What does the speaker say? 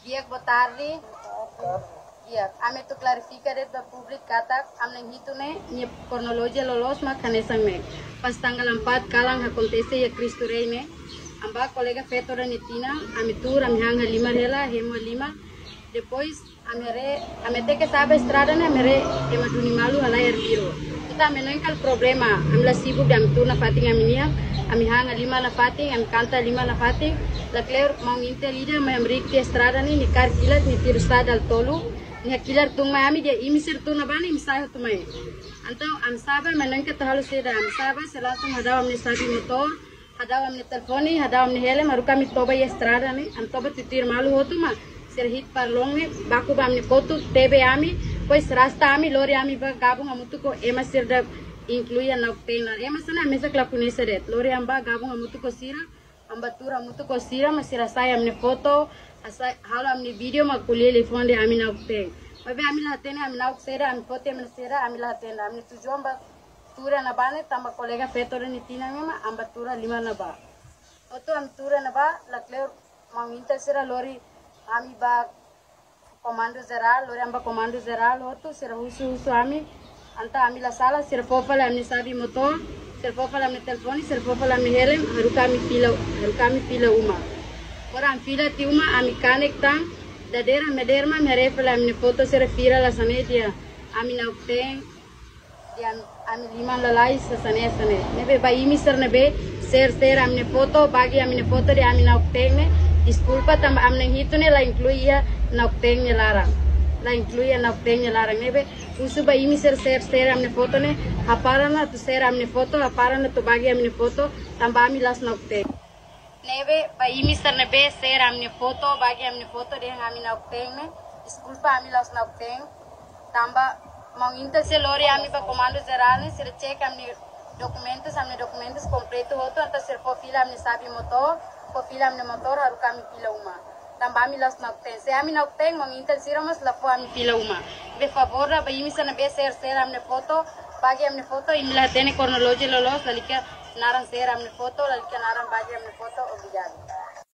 Iya, boa tarde. Iya, ame tu clarificare da public kata amne hitune ni kronologia lolos ma kanesang me. Pas tanggal 4 kalang acontece ya Cristo Rei ne. Amba colega Fetora Netina, ame tur ame hanga 5 hela, hemo 5. Depois ame te que sabe estrada ne ame re ema duni malu halai arbiro. Kita ame nengkal problema, ame la sibuk dam tur na fating ame nia, ame hanga 5 na fating, ame kanta 5 na fating. La Claire mau inte lida me amrik di estrada ni kar kilat ni tir estrada al tolu. Ni kilar tung mai dia imisir tung na bani misai tu mai. Antau am sabar menengke terlalu seda, am sabar selangsung hadau amne sabi motor. Hadau amne telefoni, hadau amne hele, maru kami toba ya estrada ni, am toba titir malu hotu ma, serhit parlong ni, baku ba amne kotu, tebe ami, pois rasta ami, lori ami ba gabung amutu ko ema sirda incluya na pena, ema sana mesa klakune seret, lori amba gabung amutu ko sira, amba tura amutu ko sira, masira saya amne foto, asai halo amne video ma kuliah telefon de ami na peng, mabe ami la tena ami na sera, ami foto ami sera, ami la tena, ami tujuan amba tura na bane tamba kolega Fetora Netina mema amba tura 5 na ba. Oto am tura na ba la Claire manginta sera lori ami ba komando zeral lori amba komando zeral oto sera husu ami anta ami la sala sera fofala ami sabi motor sera fofala ami telefoni sera fofala ami helem haru kami fila uma. Orang fila ti uma ami kanektang dadera mederma merefala ami foto sera fira la sanedia ami na upteng ami 5 lalai sasane nebe ba imisar nebe ser amne foto bagi amne foto de ami nauteng ne disculpa tamba amne hitune la incluía nauteng ne larang la incluía nauteng ne larang nebe usu ba imisar ser amne foto ne haparana tu ser amne foto haparana tu bagi amne foto tamba ami las nauteng nebe ba imisar nebe ser amne foto bagi amne foto de ami nauteng ne disculpa ami las nauteng tamba manginta se lori ami pa comando geral ne sir check amne documentos completo hoto ata sir fila amne sabi motor fila amne motor haru kami pila uma tamba ami las nakten se ami nakten manginta siramas la fo ami pila uma be favor ba imi sana be ser amne foto bagi amne foto imla tene kronologia lolos lalika naran ser amne foto lalika naran bagi amne foto obrigado.